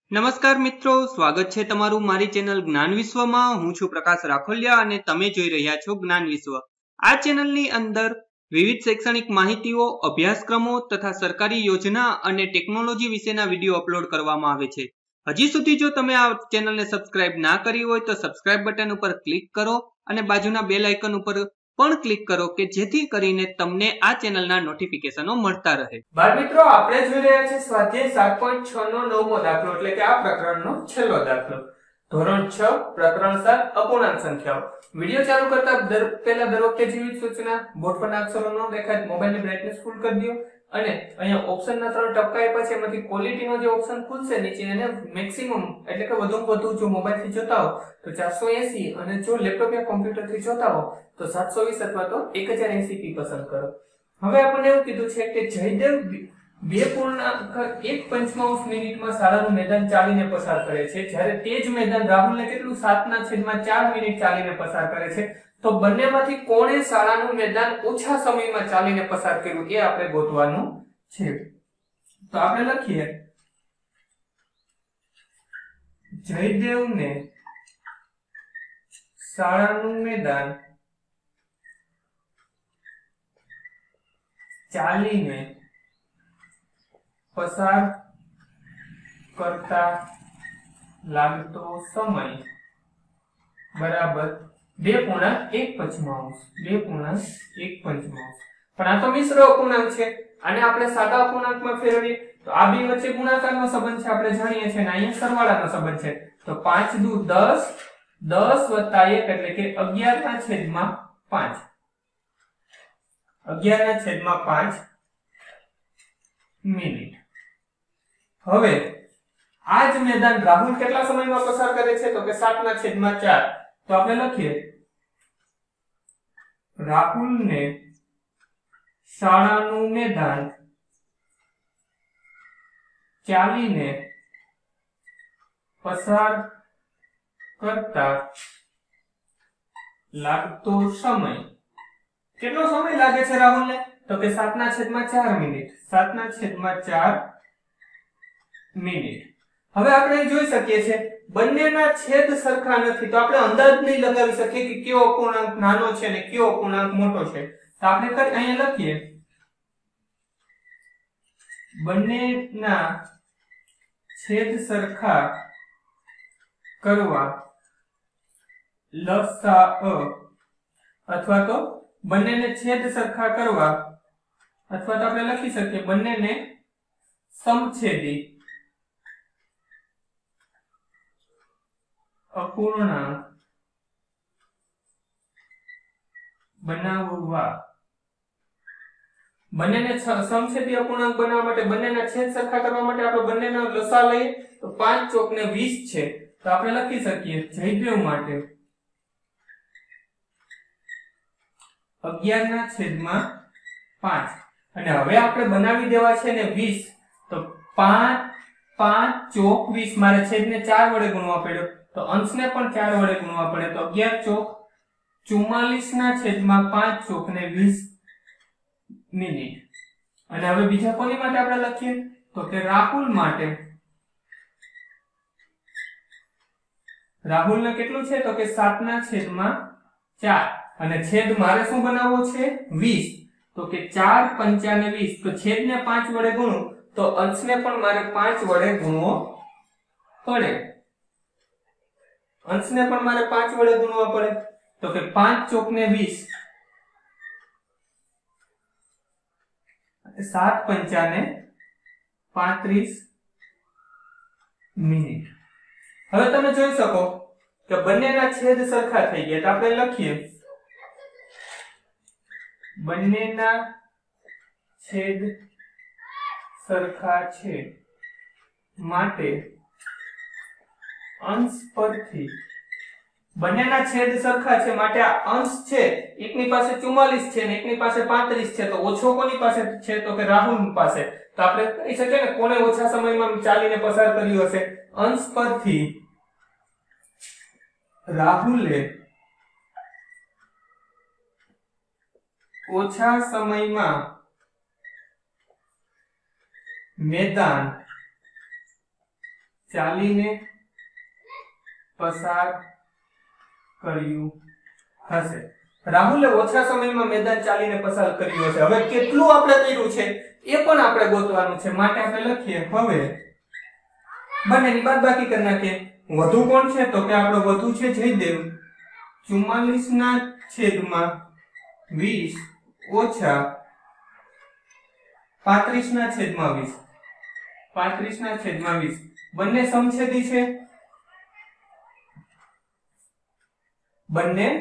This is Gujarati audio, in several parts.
નમસ્કાર મિત્રો, સ્વાગત છે તમારું મારી ચેનલ જ્ઞાન વિશ્વમાં। હું છું પ્રકાશ રાખોલિયા અને તમે જોઈ રહ્યા છો જ્ઞાન વિશ્વ। આ ચેનલની અંદર વિવિધ શૈક્ષણિક માહિતીઓ, અભ્યાસક્રમો તથા સરકારી યોજના અને ટેકનોલોજી વિશેના વિડીયો અપલોડ કરવામાં આવે છે। હજી સુધી જો તમે આ ચેનલને સબસ્ક્રાઇબ ના કરી હોય તો સબસ્ક્રાઇબ બટન ઉપર ક્લિક કરો અને બાજુના બેલ આઇકન ઉપર પણ ક્લિક કરો કે જેથી કરીને તમને આ ચેનલના નોટિફિકેશનો મળતા રહે। બાળ મિત્રો, આપણે જોઈ રહ્યા છીએ સ્વાધ્યાય 7.6 નો નવમો દાખલો એટલે કે આ પ્રકરણનો છેલ્લો દાખલો। ધોરણ 6 પ્રકરણ 7 અપૂર્ણાંક સંખ્યાઓ। વિડિયો ચાલુ કરતા પહેલા દર વખતે જેવી સૂચના બોર્ડ પરના અક્ષરો ન દેખાય મોબાઈલની બ્રાઇટનેસ ફૂલ કરી દો અને અહીંયા ઓપ્શનના ત્રણ ટપકા આપ્યા છે એમાંથી ક્વોલિટીનો જે ઓપ્શન ખુલશે નીચે એને મેક્સિમમ એટલે કે વધુમાં વધુ જો મોબાઈલથી જોતા હો તો 480 અને જો લેપટોપ યા કોમ્પ્યુટરથી જોતા હો તો 720 અથવા તો 1080p પસંદ કરો। હવે આપણને એવું કીધું છે કે જયદેવ 2.1 મિનિટમાં શાળાનું મેદાન ચાલીને પસાર કરે છે, જ્યારે તે જ મેદાન રાહુલને કેટલું 7/4 મિનિટ ચાલીને પસાર કરે છે। તો બંનેમાંથી કોણે શાળાનું મેદાન ઓછા સમયમાં ચાલીને પસાર કર્યું એ આપણે ગોતવાનું છે। તો આપણે લખીએ જયદેવને શાળાનું મેદાન ચાલીને પસાર કરતા લાગતો સમય બરાબર 2.1 પણ આ તો મિશ્ર અપૂર્ણાંક છે, આને આપણે સાદા અપૂર્ણાંકમાં ફેરવીએ તો આ બે વચ્ચે ગુણાકારનો સંબંધ છે, આપણે જાણીએ છીએ, અને અહીંયા સરવાળાનો સંબંધ છે। તો 5 દુ 10 10 + 1 એટલે કે 11/5 11/5 મિનિટ। હવે આ જ મેદાન રાહુલ કેટલા સમયમાં પસાર કરે છે તો કે 7/4। તો આપણે લખીએ રાહુલને શાળાનું મેદાન ચાલીને પસાર કરતા લાગતો સમય કેટલો સમય લાગે છે રાહુલને તો કે 7/4 મિનિટ 7/4 મિનિટ। હવે આપણે જોઈ શકીએ છીએ બંનેના છેદ સરખા નથી, તો આપણે અંદાજ નહીં લગાવી શકીએ કે કયો અપૂર્ણાંક નાનો છે અને કયો અપૂર્ણાંક મોટો છે। તો આપણે અહીંયા લખીએ બંનેના છેદ સરખા કરવા લસા અથવા તો બંનેને છેદ સરખા કરવા અથવા તો આપણે લખી શકીએ બંનેને સમછેદી અપૂર્ણાંક બનાવવા। બંનેને સમછેદી અપૂર્ણાંક બનાવવા માટે બંનેના છેદ સરખા કરવા માટે આપણે બંનેનો લસા લઈએ તો 5 ચોક ને 20 છે। તો આપણે લખી શકીએ જયદેવ માટે 11/5 અને હવે આપણે બનાવી દેવા છે ને 20, તો 5 ચોક 20 મારે છેદને 4 વડે ગુણવા પડ્યો તો અંશને પણ 4 વડે ગુણવા પડે તો 11 ચોક 44/5 ચોક ને 20 મિનિટ। અને હવે બીજા કોની માટે આપણે લખીએ તો કે રાહુલ માટે રાહુલને કેટલું છે તો કે 7/4 અને છેદ મારે શું બનાવવો છે 20, તો કે 4 × 5 = 20, તો છેદને 5 વડે ગુણું તો અંશને પણ મારે 5 વડે ગુણવો પડે, અંશને પણ મારે 5 વડે ગુણવા પડે તો કે 5 ચોક ને 20 7 × 5 = 35 મિનિટ। હવે તમે જોઈ શકો કે બંનેના છેદ સરખા થઈ ગયા, તો આપણે લખીએ બંનેના છેદ સરખા છે માટે અંશ પરથી બંનેના છેદ સરખા છે માટે આ અંશ છે એકની પાસે 44 છે અને એકની પાસે 35 છે, તો ઓછો કોની પાસે છે તો કે રાહુલ પાસે। તો આપણે કહી શકીએ ને કોને ઓછા સમયમાં ચાલીને પસાર કર્યું હશે, અંશ પરથી રાહુલે ઓછા સમયમાં મેદાન ચાલીને પસાર કર્યું હશે। રાહુલે ઓછા સમયમાં મેદાન ચાલીને પસાર કર્યું હશે। હવે કેટલું આપણે કર્યું છે એ પણ આપણે ગોતવાનું છે, માટે આપણે લખીએ હવે બંનેની બાદબાકી કરી નાખીએ। વધુ કોણ છે તો કે આપણો વધુ છે જયદેવ, 44/20 ઓછા 35/20, 35/20 બંને સમછેદી છે, બંને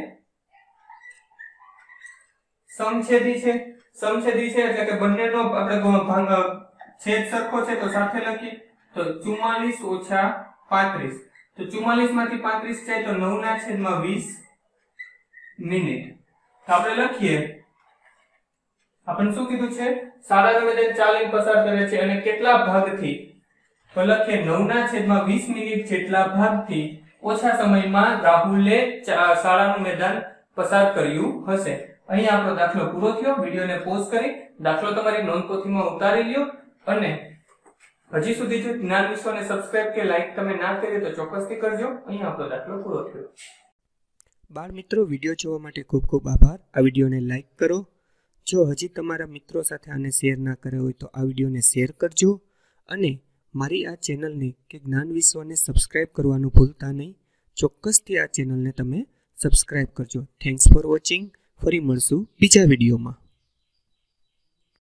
સમછેદી છે, સમછેદી છે એટલે કે બંનેનો આપણે છેદ સરખો છે તો સાથે લખીએ તો 44 - 35, તો 44 માંથી 35 જાય તો 9/20 મિનિટ। તો આપણે લખીએ આપણે શું કીધું છે, શાળાનું મેદાન ચાલીને પસાર કરે છે અને કેટલા ભાગથી, તો લખીએ 9/20 મિનિટ જેટલા ભાગથી ઓછા સમયમાં રાહુલે શાળાનું મેદાન પસાર કર્યું હશે। અહીં આપણો દાખલો પૂરો થયો। વિડિયોને પોઝ કરી દાખલો તમારી નોંધપોથીમાં ઉતારી લ્યો અને હજી સુધી જો જ્ઞાન વિશ્વને સબસ્ક્રાઇબ કે લાઈક તમે ના કરી તો ચોક્કસથી કરજો। અહીં આપણો દાખલો પૂરો થયો। બાળ મિત્રો, વિડિયો જોવા માટે ખૂબ ખૂબ આભાર। આ વિડિયોને લાઈક કરો। જો હજી તમારા મિત્રો સાથે આને શેર ના કર્યો હોય તો આ વિડિયોને શેર કરજો અને મારી આ ચેનલને કે જ્ઞાન વિશ્વને સબસ્ક્રાઇબ કરવાનું ભૂલતા નહીં। ચોક્કસથી આ ચેનલને તમે સબસ્ક્રાઇબ કરજો। Thanks for watching. ફરી મળશું બીજા વિડિયોમાં।